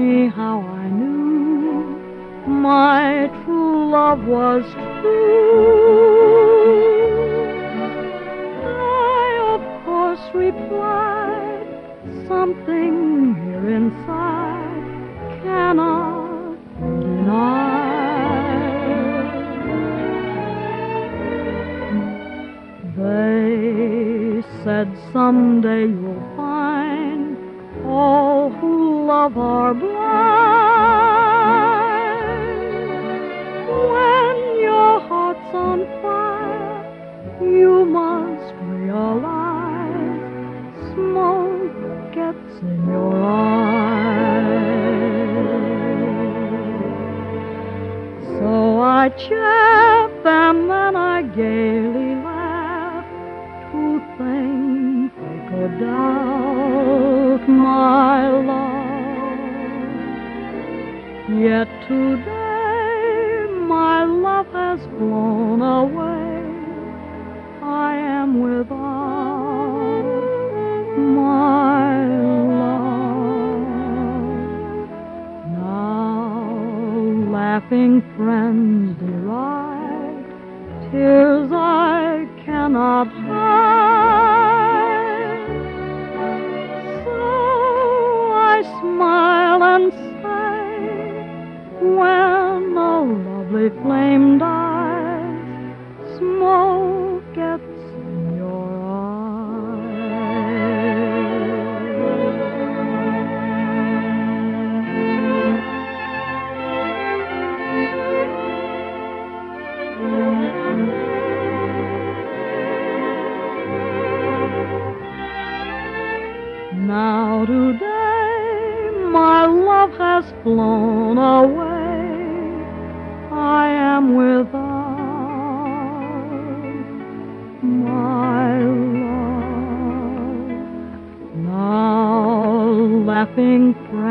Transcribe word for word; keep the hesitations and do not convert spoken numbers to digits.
me how I knew my true love was true. I, of course, replied, something here inside cannot be denied. They said someday you'll find all who love are blind. When your heart's on fire, you must realize smoke gets in your eyes. So I chaff them and I gaily laugh to think they could doubt my love. Yet today my love has flown away. I am without my love. Now laughing friends deride tears I cannot hide. So I smile and say, when a lovely flame dies, smoke gets in your Now today my love has flown away. I am without my love. Now laughing friends